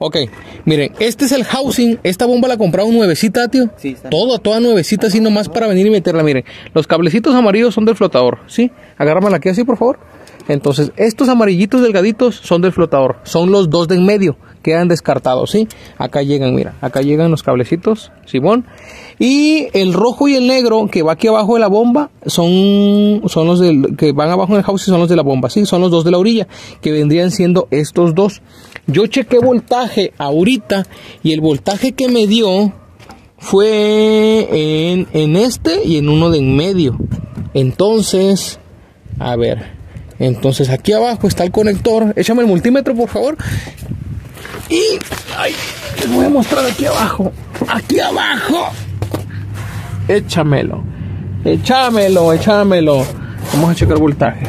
Ok, miren, este es el housing. Esta bomba la compraron nuevecita, tío. Sí, está. Toda nuevecita, así nomás para venir y meterla. Miren, los cablecitos amarillos son del flotador, ¿sí? Agárramela aquí así, por favor. Entonces, estos amarillitos delgaditos son del flotador. Son los dos de en medio. Quedan descartados, ¿sí? Acá llegan, mira. Acá llegan los cablecitos, Simón. Y el rojo y el negro que va aquí abajo de la bomba son los que van abajo en el housing, son los de la bomba, ¿sí? Son los dos de la orilla, que vendrían siendo estos dos. Yo chequé voltaje ahorita y el voltaje que me dio fue en este y en uno de en medio. Entonces, a ver, entonces aquí abajo está el conector. Échame el multímetro, por favor. Y ay, les voy a mostrar aquí abajo. Aquí abajo. Échamelo. Vamos a checar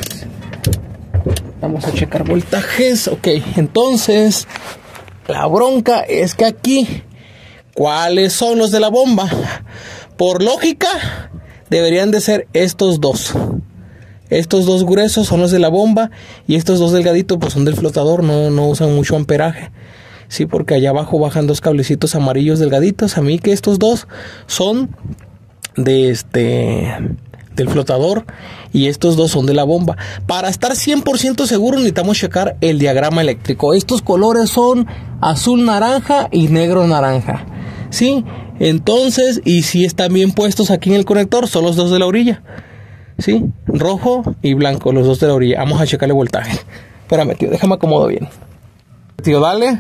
voltajes. Ok, entonces la bronca es que aquí, ¿cuáles son los de la bomba? Por lógica, deberían de ser estos dos. Estos dos gruesos son los de la bomba y estos dos delgaditos pues son del flotador, no usan mucho amperaje. Sí, porque allá abajo bajan dos cablecitos amarillos delgaditos. A mí que estos dos son del flotador y estos dos son de la bomba. Para estar 100% seguros necesitamos checar el diagrama eléctrico. Estos colores son azul naranja y negro naranja, ¿sí? Entonces, y si están bien puestos aquí en el conector, son los dos de la orilla, ¿sí? Rojo y blanco, los dos de la orilla. Vamos a checarle voltaje. Espérame, tío, déjame acomodo bien. Tío, dale.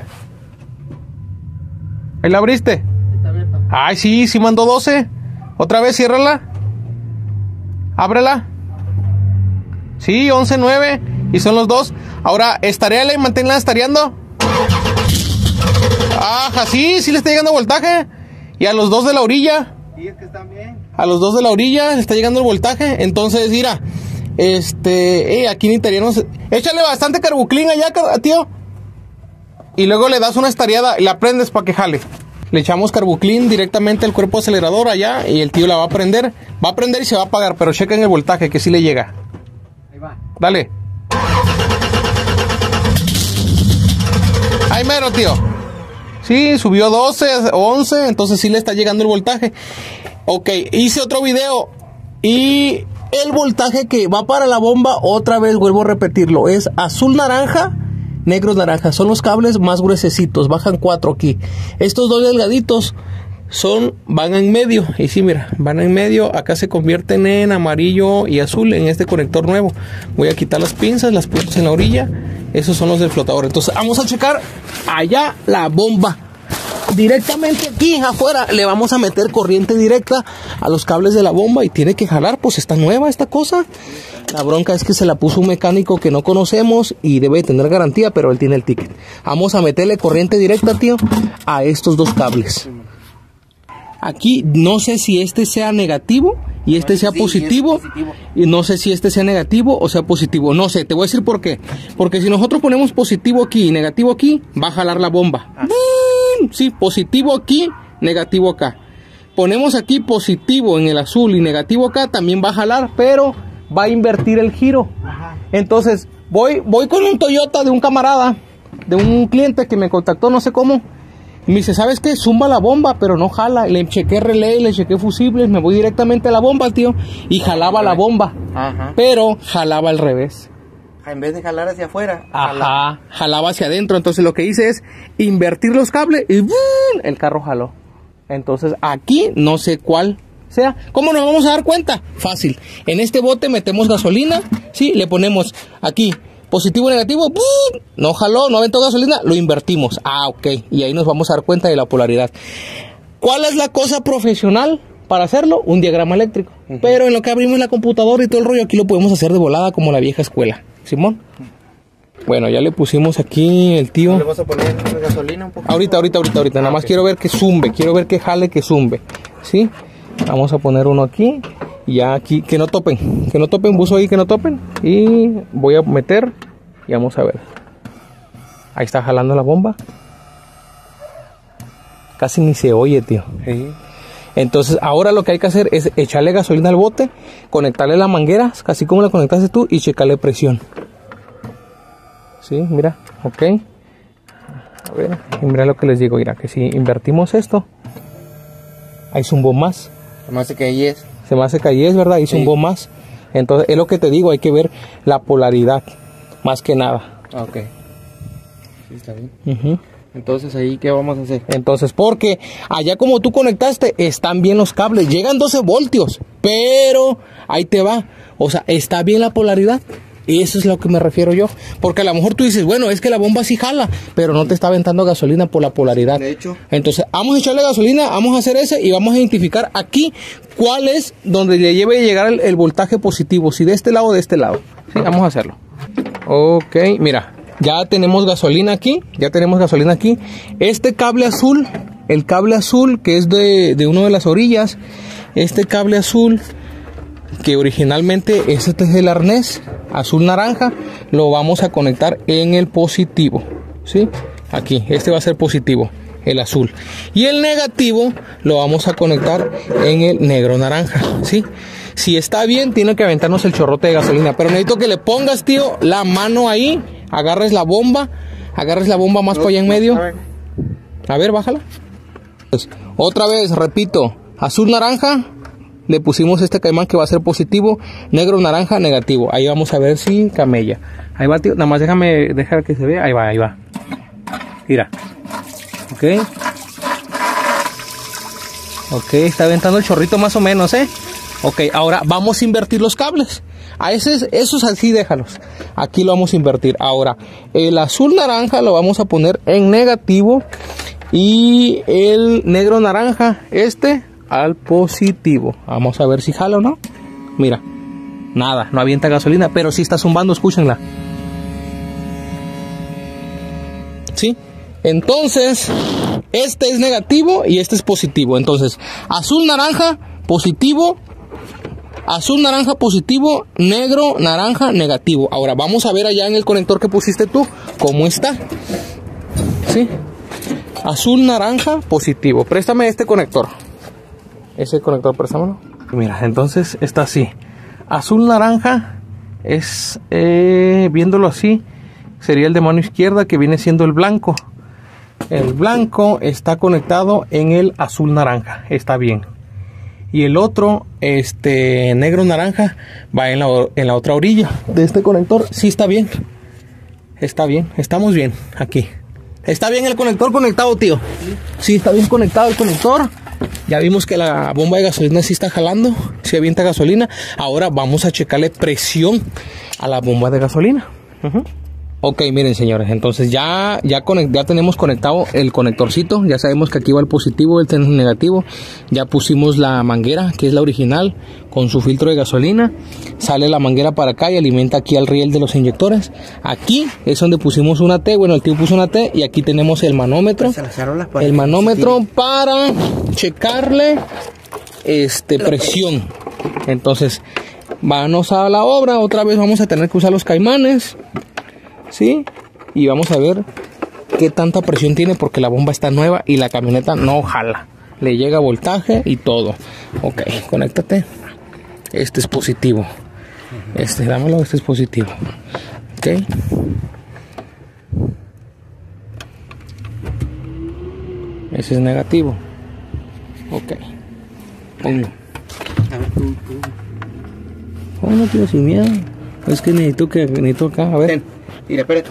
¿Ahí la abriste? Está abierta. Ay, sí mandó 12. Otra vez, ciérrala. Ábrela. Sí, 11.9. Y son los dos. Ahora, estaréale y manténla estareando. Ajá, sí le está llegando voltaje. Y a los dos de la orilla. Sí, es que están bien. A los dos de la orilla le está llegando el voltaje. Entonces, mira. Aquí necesitaríamos. Échale bastante carbuclín allá, tío. Y luego le das una estareada y la prendes para que jale. Le echamos carbuclín directamente al cuerpo acelerador allá y el tío la va a prender. Va a prender y se va a apagar, pero chequen el voltaje que sí le llega. Ahí va. Dale. Ahí mero, tío. Sí, subió 12, 11, entonces sí le está llegando el voltaje. Ok, hice otro video y el voltaje que va para la bomba, otra vez vuelvo a repetirlo, es azul naranja, negros naranja. Son los cables más gruesecitos, bajan 4 aquí. Estos dos delgaditos van en medio. Y sí, mira, van en medio. Acá se convierten en amarillo y azul en este conector nuevo. Voy a quitar las pinzas, las puntas en la orilla. Esos son los del flotador. Entonces vamos a checar allá la bomba. Directamente aquí afuera le vamos a meter corriente directa a los cables de la bomba y tiene que jalar, pues está nueva esta cosa. La bronca es que se la puso un mecánico que no conocemos y debe tener garantía, pero él tiene el ticket. Vamos a meterle corriente directa, tío, a estos dos cables. Aquí no sé si este sea negativo y este sea positivo. Y no sé si este sea negativo o sea positivo. No sé, te voy a decir por qué. Porque si nosotros ponemos positivo aquí y negativo aquí, va a jalar la bomba. Sí, positivo aquí, negativo acá. Ponemos aquí positivo en el azul y negativo acá, también va a jalar, pero va a invertir el giro. Entonces, voy con un Toyota de un camarada, de un cliente que me contactó, no sé cómo. Y me dice, ¿sabes qué? Zumba la bomba, pero no jala. Le chequé relé, le chequé fusibles, me voy directamente a la bomba, tío. Y jalaba la bomba. Ajá. Pero jalaba al revés. En vez de jalar hacia afuera. Ajá, jalaba hacia adentro. Entonces lo que hice es invertir los cables y ¡bum! El carro jaló. Entonces aquí no sé cuál sea. ¿Cómo nos vamos a dar cuenta? Fácil. En este bote metemos gasolina, ¿sí? Le ponemos aquí positivo y negativo, ¡bum! No jaló, no aventó gasolina, lo invertimos. Ah, ok. Y ahí nos vamos a dar cuenta de la polaridad. ¿Cuál es la cosa profesional para hacerlo? Un diagrama eléctrico. Pero en lo que abrimos la computadora y todo el rollo, aquí lo podemos hacer de volada como la vieja escuela. Simón. Bueno, ya le pusimos aquí el tío. ¿Le vas a poner gasolina un poco? Ahorita. Nada más quiero ver que zumbe, quiero ver que jale, que zumbe. ¿Sí? Vamos a poner uno aquí. Y ya aquí, que no topen, buzo ahí, que no topen. Y voy a meter y vamos a ver. Ahí está jalando la bomba. Casi ni se oye, tío. Sí. Entonces ahora lo que hay que hacer es echarle gasolina al bote, conectarle la manguera, así como la conectaste tú, y checarle presión. Sí, mira, ok. A ver, y mira lo que les digo, mira, que si invertimos esto, ahí zumbó más. Se me hace que ahí es. Se me hace que ahí es, ¿verdad? Ahí zumbó más. Entonces, es lo que te digo, hay que ver la polaridad, más que nada. Ok. Sí, está bien. Entonces, ¿ahí qué vamos a hacer? Entonces, porque allá como tú conectaste, están bien los cables, llegan 12 voltios, pero ahí te va. O sea, está bien la polaridad. Eso es a lo que me refiero yo. Porque a lo mejor tú dices, bueno, es que la bomba sí jala, pero no te está aventando gasolina por la polaridad. De hecho. Entonces, vamos a echarle gasolina, vamos a hacer ese y vamos a identificar aquí cuál es donde le lleve a llegar el voltaje positivo. Si de este lado o de este lado. Sí, vamos a hacerlo. Ok, mira, ya tenemos gasolina aquí. Este cable azul, el cable azul que es de una de las orillas, este cable azul que originalmente este es el arnés azul naranja, lo vamos a conectar en el positivo, ¿sí? Aquí, este va a ser positivo, el azul, y el negativo lo vamos a conectar en el negro naranja, ¿sí? Si está bien, tiene que aventarnos el chorrote de gasolina, pero necesito que le pongas, tío, la mano ahí, agarres la bomba más para allá en medio. A ver, bájala. Pues, otra vez, repito, azul naranja. Le pusimos este caimán que va a ser positivo, negro, naranja, negativo. Ahí vamos a ver si camella. Ahí va, tío. Nada más dejar que se vea. Ahí va. Mira. Ok. Ok, está aventando el chorrito más o menos, ¿eh? Ok, ahora vamos a invertir los cables. A esos así déjalos. Aquí lo vamos a invertir. Ahora, el azul naranja lo vamos a poner en negativo. Y el negro naranja, al positivo. Vamos a ver si jala o no. Mira, nada, no avienta gasolina, pero sí está zumbando, escúchenla. ¿Sí? Entonces, este es negativo y este es positivo. Entonces, azul naranja positivo, negro naranja negativo. Ahora vamos a ver allá en el conector que pusiste tú cómo está. ¿Sí? Azul naranja positivo. Préstame este conector. Ese conector, préstamelo. Mira, entonces está así. Azul naranja es, viéndolo así, sería el de mano izquierda, que viene siendo el blanco. El blanco está conectado en el azul naranja. Está bien. Y el otro, negro naranja, va en la otra orilla de este conector. Sí está bien. Está bien. Estamos bien aquí. Está bien el conector conectado, tío. Sí, está bien conectado el conector. Ya vimos que la bomba de gasolina sí está jalando, sí avienta gasolina. Ahora vamos a checarle presión a la bomba de gasolina. Ok, miren, señores, entonces ya tenemos conectado el conectorcito. Ya sabemos que aquí va el positivo, el negativo. Ya pusimos la manguera, que es la original, con su filtro de gasolina. Sale la manguera para acá y alimenta aquí al riel de los inyectores. Aquí es donde pusimos una T. Bueno, el tío puso una T y aquí tenemos el manómetro. El manómetro para checarle presión. Entonces, vamos a la obra. Otra vez vamos a tener que usar los caimanes. ¿Sí? Y vamos a ver qué tanta presión tiene, porque la bomba está nueva y la camioneta no jala. Le llega voltaje y todo. Ok, conéctate. Este es positivo. Dámelo, este es positivo. Ok. Ese es negativo. Ok. Ponlo. A ver, tú. Ponlo, tío, sin miedo. Es que necesito acá, a ver. Ten. Mira, espérate.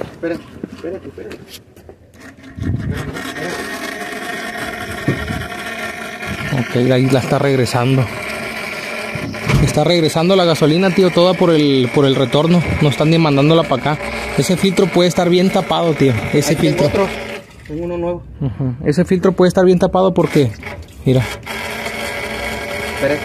Ok, ahí la está regresando. Está regresando la gasolina, tío, toda por el retorno. No están ni mandándola para acá. Ese filtro puede estar bien tapado, tío. Ese filtro. Tengo uno nuevo. Ese filtro puede estar bien tapado porque, mira. Espérate.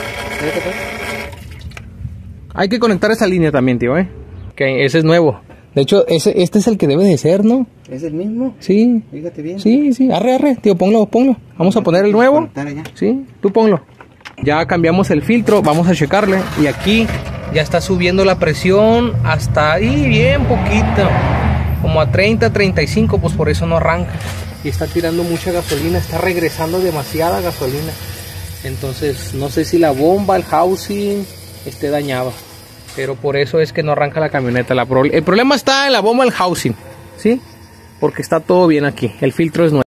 Hay que conectar esa línea también, tío, Ok, ese es nuevo. De hecho, este es el que debe de ser, ¿no? ¿Es el mismo? Sí. Fíjate bien. Sí. Arre, tío, ponlo. Vamos a poner el nuevo. Sí, tú ponlo. Ya cambiamos el filtro, vamos a checarle. Y aquí ya está subiendo la presión hasta ahí, bien poquito. Como a 30, 35, pues por eso no arranca. Y está tirando mucha gasolina, está regresando demasiada gasolina. Entonces, no sé si la bomba, el housing, esté dañado. Pero por eso es que no arranca la camioneta. El problema está en la bomba del housing, ¿sí? porque está todo bien aquí. El filtro es nuevo.